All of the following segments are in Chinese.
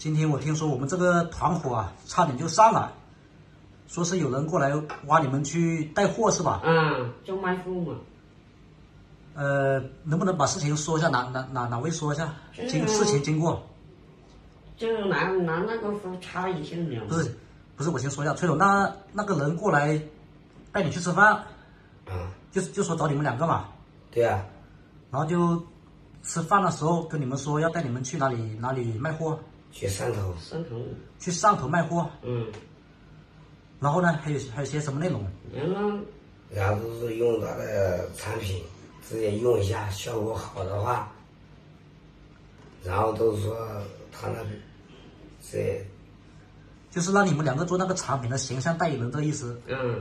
今天我听说我们这个团伙啊，差点就散了，说是有人过来挖你们去带货是吧？ 嗯，就卖货嘛。 能不能把事情说一下？哪位说一下事情经过？ 就拿那个货差一些了。 不是，我先说一下，崔总，那个人过来带你去吃饭，就说找你们两个嘛。 对啊。 然后就吃饭的时候跟你们说要带你们去哪里卖货？ 去汕头。 去汕头卖货。然后呢，还有些什么内容？ 然后就是用他的产品，直接用一下，效果好的话，然后都说他那边这， 就是让你们两个做那个产品的形象代言人，这个意思。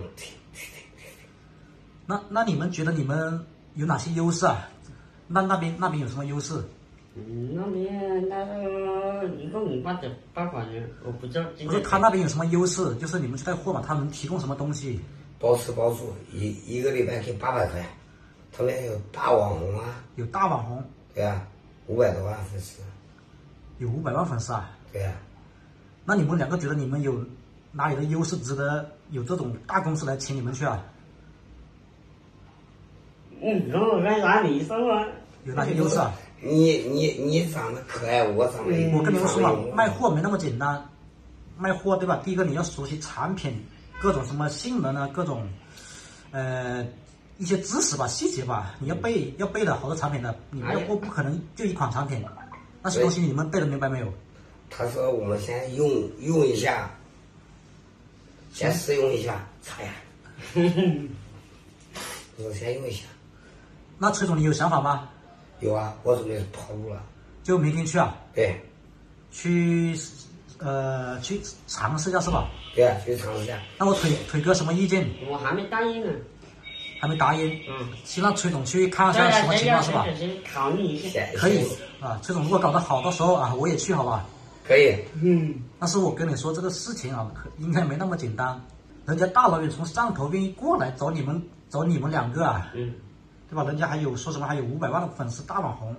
那你们觉得你们有哪些优势啊？那边有什么优势？ 那边那个一个500元，我不知道。 不是他那边有什么优势？就是你们去带货嘛，他能提供什么东西？ 包吃包住，一个礼拜给800块。他们有大网红啊。 有大网红。 对啊，500多万粉丝。 有500万粉丝啊？ 对啊。 那你们两个觉得你们有哪里的优势值得有这种大公司来请你们去啊？ 然后在哪里说啊？ 有哪些优势啊？ 你长得可爱，我长得我跟你们说嘛，卖货没那么简单，卖货对吧？第一个你要熟悉产品各种什么性能啊，各种一些知识吧、细节吧，你要背的好多产品的，你卖货不可能就一款产品，那些东西你们背得明白没有？ 他说我们先用一下，先试用一下，擦呀。我先用一下。 那崔总你有想法吗？ 有啊，我准备跑路了。 就明天去啊？ 对。 去尝试一下是吧？ 对啊，去尝试一下。 那我腿哥什么意见？ 我还没答应呢。 还没答应。先让崔总去看一下什么情况是吧？ 考虑一下。 可以啊，崔总如果搞得好，到时候啊我也去好吧？ 可以。 但是我跟你说这个事情啊，应该没那么简单。人家大老远从汕头愿意过来找你们两个啊。对吧？人家还有说什么还有500万的粉丝大网红。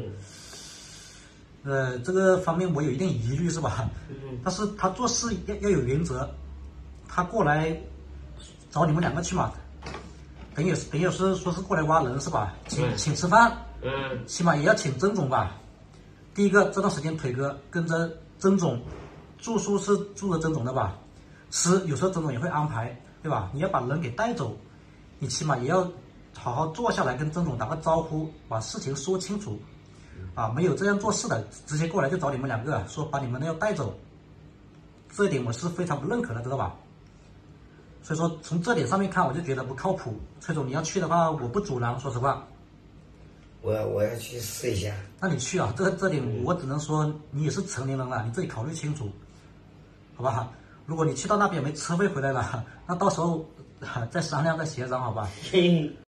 这个方面我有一定疑虑是吧？但是他做事要有原则，他过来找你们两个去嘛，等于是说是过来挖人是吧？请吃饭，起码也要请曾总吧。第一个这段时间腿哥跟着曾总，住宿是住着曾总的吧？吃有时候曾总也会安排，对吧？你要把人给带走，你起码也要好好坐下来跟曾总打个招呼，把事情说清楚。没有这样做事的，直接过来就找你们两个，说把你们要带走，这一点我是非常不认可的，知道吧？所以说从这点上面看，我就觉得不靠谱。崔总你要去的话，我不阻拦，说实话。 我要去试一下。 那你去啊，这点我只能说你也是成年人了，你自己考虑清楚，好吧？如果你去到那边没车费回来了，那到时候再商量再协商，好吧？